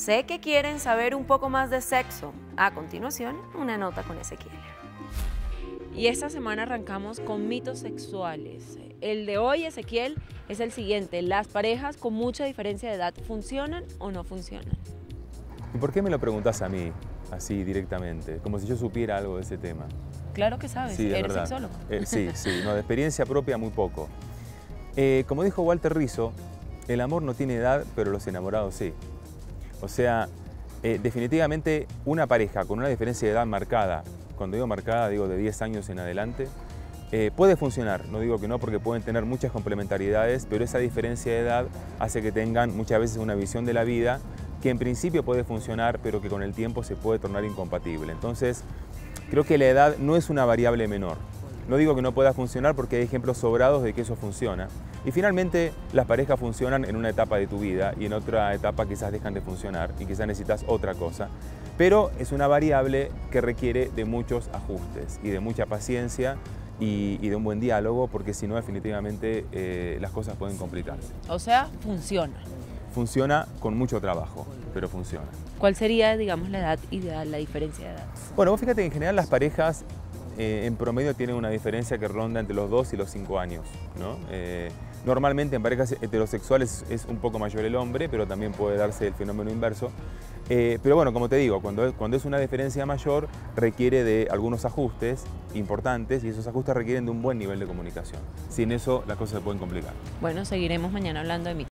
sé que quieren saber un poco más de sexo. A continuación, una nota con Ezequiel. Y esta semana arrancamos con mitos sexuales. El de hoy, Ezequiel, es el siguiente. ¿Las parejas con mucha diferencia de edad funcionan o no funcionan? ¿Y por qué me lo preguntás a mí, así directamente? Como si yo supiera algo de ese tema. Claro que sabes, Sí, es eres verdad. sexólogo. Sí, no, de experiencia propia muy poco. Como dijo Walter Rizzo, el amor no tiene edad, pero los enamorados sí. O sea, definitivamente una pareja con una diferencia de edad marcada, cuando digo marcada digo de 10 años en adelante, puede funcionar, no digo que no porque pueden tener muchas complementariedades, pero esa diferencia de edad hace que tengan muchas veces una visión de la vida que en principio puede funcionar, pero que con el tiempo se puede tornar incompatible. Entonces, creo que la edad no es una variable menor. No digo que no pueda funcionar porque hay ejemplos sobrados de que eso funciona. Y finalmente, las parejas funcionan en una etapa de tu vida y en otra etapa quizás dejan de funcionar y quizás necesitas otra cosa. Pero es una variable que requiere de muchos ajustes y de mucha paciencia y de un buen diálogo, porque si no, definitivamente las cosas pueden complicarse. O sea, funciona. Funciona con mucho trabajo, pero funciona. ¿Cuál sería, digamos, la edad ideal, la diferencia de edad? Bueno, vos fíjate que en general las parejas en promedio tienen una diferencia que ronda entre los 2 y los 5 años, ¿no? Normalmente en parejas heterosexuales es un poco mayor el hombre, pero también puede darse el fenómeno inverso. Pero bueno, como te digo, cuando es una diferencia mayor requiere de algunos ajustes importantes y esos ajustes requieren de un buen nivel de comunicación. Sin eso las cosas se pueden complicar. Bueno, seguiremos mañana hablando de mitos.